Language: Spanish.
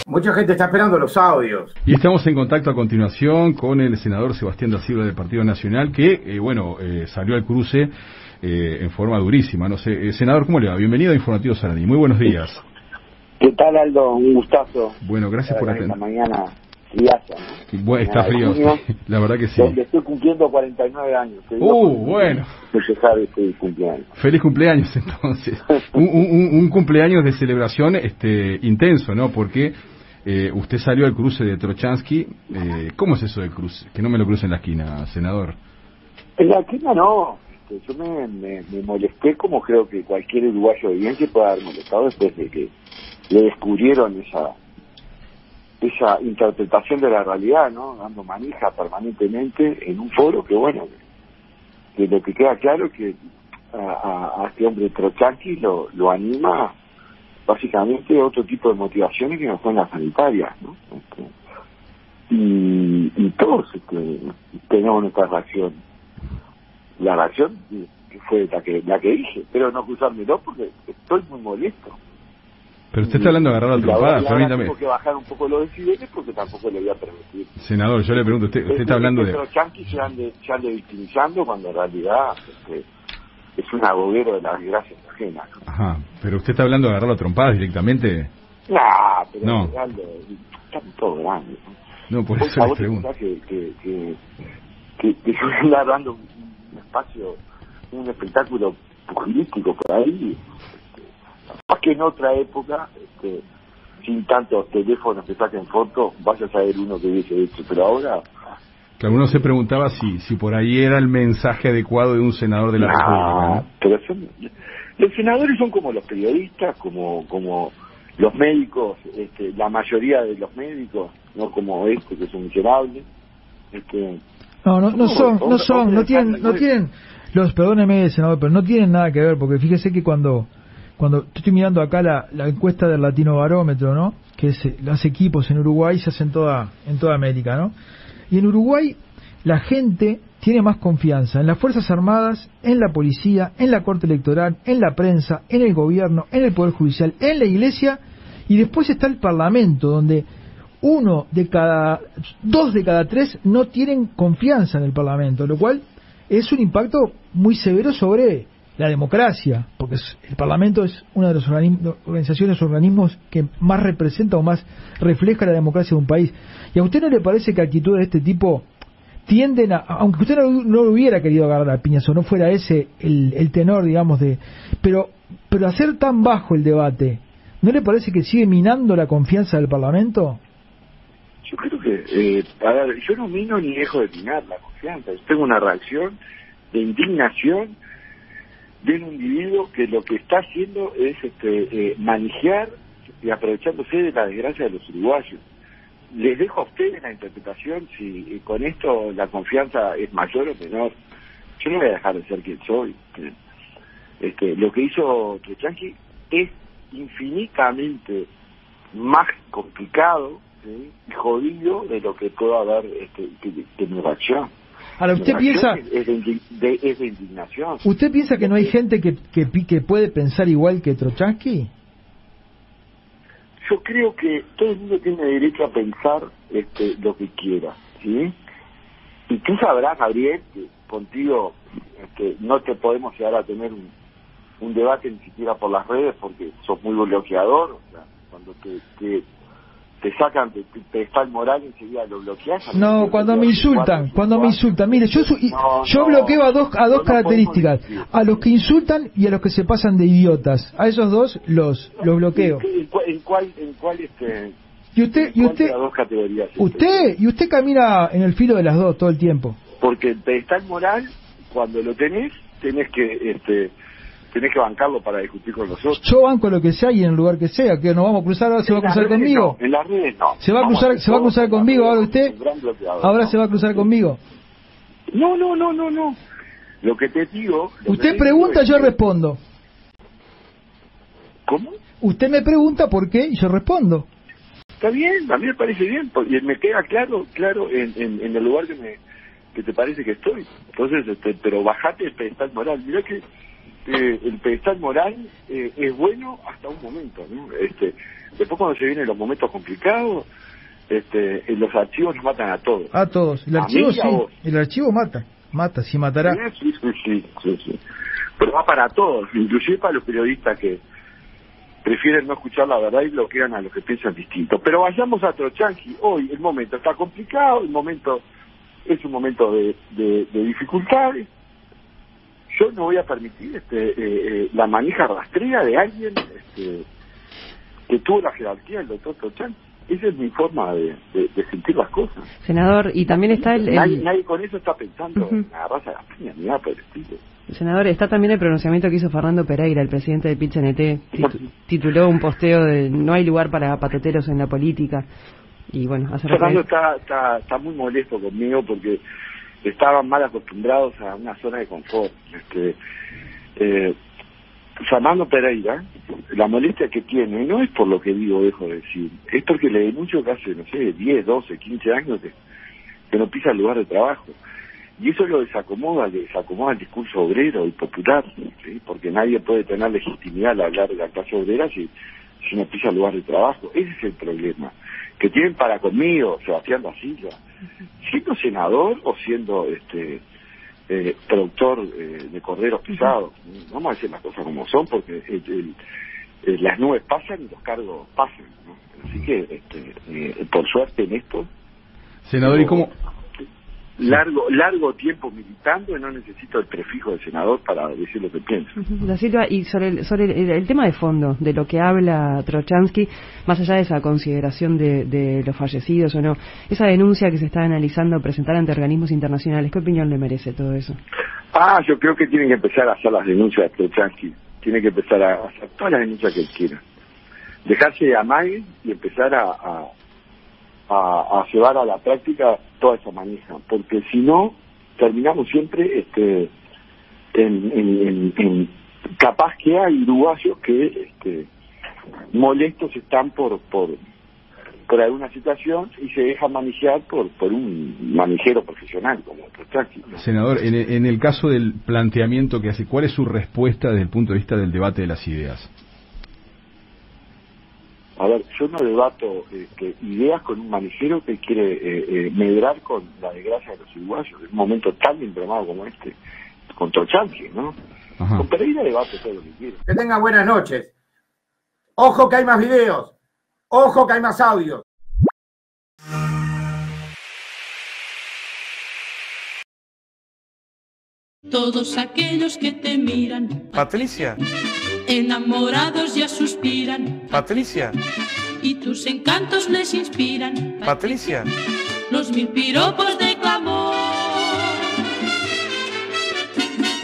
Mucha gente está esperando los audios. Y estamos en contacto a continuación con el senador Sebastián da Silva del Partido Nacional, que, salió al cruce en forma durísima. No sé, senador, ¿cómo le va? Bienvenido a Informativo Sarandí. Muy buenos días. ¿Qué tal, Aldo? Un gustazo. Bueno, gracias por atender. Esta mañana friaza, ¿no? Bueno, está frío, junio, la verdad que sí. Donde estoy cumpliendo 49 años. Bueno. Festejar este cumpleaños. Feliz cumpleaños, entonces. un cumpleaños de celebración intenso, ¿no? Porque usted salió al cruce de Trochansky. ¿Cómo es eso del cruce? Que no me lo cruce en la esquina, senador. En la esquina no. Yo me molesté, como creo que cualquier uruguayo bien se puede haber molestado después de que le descubrieron esa interpretación de la realidad, ¿no? Dando manija permanentemente en un foro que, bueno, que lo que queda claro es que a este hombre Trochansky lo anima básicamente otro tipo de motivaciones que no son las sanitarias, ¿no? Y todos tenemos nuestra reacción. La reacción que fue la que dije, pero no cruzármelo porque estoy muy molesto. Pero usted está hablando de agarrar la trompada, permítame. Tengo que bajar un poco los decibeles porque tampoco le voy a permitir. Senador, yo le pregunto, usted está hablando de... Pero Trochansky se ande victimizando cuando en realidad es un agobero de las desgracias ajenas, ¿no? Ajá, pero usted está hablando de agarrar la trompada directamente. Nah, pero no. Estamos todos grandes, ¿no? No, por eso le pregunto. Que yo anda dando un espacio, un espectáculo pugilístico por ahí, más que en otra época, sin tantos teléfonos que saquen fotos, vaya a saber uno que hubiese hecho, pero ahora... Claro, uno se preguntaba si por ahí era el mensaje adecuado de un senador de la República, ¿no? Pero los senadores son como los periodistas, como los médicos, la mayoría de los médicos, no como que es un miserable. No tienen, perdóneme, senador, pero no tienen nada que ver, porque fíjese que cuando estoy mirando acá la encuesta del Latino Barómetro, ¿no? Que los equipos en Uruguay se hacen en toda América, ¿no? Y en Uruguay la gente tiene más confianza en las Fuerzas Armadas, en la policía, en la Corte Electoral, en la prensa, en el gobierno, en el Poder Judicial, en la Iglesia, y después está el Parlamento, donde 2 de cada 3 no tienen confianza en el Parlamento, lo cual es un impacto muy severo sobre la democracia, porque el Parlamento es una de las organismos que más representa o más refleja la democracia de un país. ¿Y a usted no le parece que actitudes de este tipo tienden aunque usted no lo hubiera querido agarrar a piñas o no fuera ese el tenor, digamos, pero hacer tan bajo el debate, ¿no le parece que sigue minando la confianza del Parlamento? Yo creo que, yo no mino ni dejo de minar la confianza. Yo tengo una reacción de indignación de un individuo que lo que está haciendo es manejar y aprovechándose de la desgracia de los uruguayos. Les dejo a ustedes la interpretación si con esto la confianza es mayor o menor. Yo no voy a dejar de ser quien soy. Lo que hizo Trochansky es infinitamente más complicado, ¿sí? Y jodido de lo que pueda haber de mi reacción. Ahora, usted piensa... Es de indignación. ¿Usted piensa que no hay gente que puede pensar igual que Trochansky? Yo creo que todo el mundo tiene derecho a pensar lo que quiera, ¿sí? Y tú sabrás, Gabriel, que contigo no te podemos llegar a tener un debate ni siquiera por las redes porque sos muy bloqueador. O sea, cuando te sacan, te está el moral enseguida lo bloqueas. No, cuando me insultan. Mire, yo bloqueo a dos características, a los que insultan y a los que se pasan de idiotas. A esos dos los bloqueo. ¿En cuál y usted de las dos categorías? Usted camina en el filo de las dos todo el tiempo. Porque te está el moral, cuando lo tenés que bancarlo para discutir con los otros. Yo banco lo que sea y en el lugar que sea. Que nos vamos a cruzar, ahora se va a cruzar conmigo. No, en las redes no. Se va a cruzar conmigo ahora usted. Ahora se va a cruzar conmigo. No. Lo que te digo. Usted pregunta, yo respondo. ¿Cómo? Usted me pregunta por qué y yo respondo. Está bien, a mí me parece bien, porque me queda claro en el lugar que te parece que estoy. Entonces, pero bajate el pedestal moral. Mirá que el pedestal moral es bueno hasta un momento, ¿no? Después cuando se vienen los momentos complicados, los archivos nos matan a todos. A todos. El archivo sí. El archivo mata, sí matará. Sí. Pero va para todos, inclusive para los periodistas que prefieren no escuchar la verdad y bloquean a los que piensan distinto. Pero vayamos a Trochansky. Hoy el momento está complicado, el momento es un momento de dificultades. Yo no voy a permitir la manija rastrea de alguien que tuvo la jerarquía del doctor Trochansky. Esa es mi forma de sentir las cosas. Senador, y también está Nadie con eso está pensando en agarrarse a la piña ni nada por el estilo. Senador, está también el pronunciamiento que hizo Fernando Pereira, el presidente de PIT-CNT, tituló un posteo de "No hay lugar para patoteros en la política". Y bueno, Fernando está muy molesto conmigo porque estaban mal acostumbrados a una zona de confort. Fernando Pereira, la molestia que tiene no es por lo que digo o dejo de decir, es porque le denuncio que hace, no sé, 10, 12, 15 años que no pisa el lugar de trabajo. Y eso lo desacomoda el discurso obrero y popular, ¿sí? Porque nadie puede tener legitimidad al hablar de la clase obrera si no pisa el lugar de trabajo. Ese es el problema que tienen para conmigo, Sebastián da Silva, siendo senador o siendo productor de corderos pisados. Vamos a decir las cosas como son, porque las nubes pasan y los cargos pasan, ¿no? Así que por suerte en esto, senador, ¿y cómo? Largo tiempo militando y no necesito el prefijo de senador para decir lo que pienso. Da Silva, y sobre el tema de fondo, de lo que habla Trochansky, más allá de esa consideración de los fallecidos o no, esa denuncia que se está analizando presentar ante organismos internacionales, ¿qué opinión le merece todo eso? Yo creo que tienen que empezar a hacer las denuncias de Trochansky, tiene que empezar a hacer todas las denuncias que él quiera, dejarse de amague y empezar a llevar a la práctica toda esa manija, porque si no terminamos siempre capaz que hay uruguayos que molestos están por alguna situación y se dejan manejar por un manejero profesional como Trochansky, ¿no? Senador, en el caso del planteamiento que hace, ¿cuál es su respuesta desde el punto de vista del debate de las ideas? A ver, yo no debato ideas con un manejero que quiere medrar con la desgracia de los uruguayos en un momento tan embromado como con Trochansky, ¿no? Ajá. Con Pereira debato todo lo que quiere. Que tenga buenas noches. Ojo que hay más videos. Ojo que hay más audios. Todos aquellos que te miran, Patricia, enamorados ya suspiran, Patricia, y tus encantos les inspiran, Patricia, los 1000 piropos de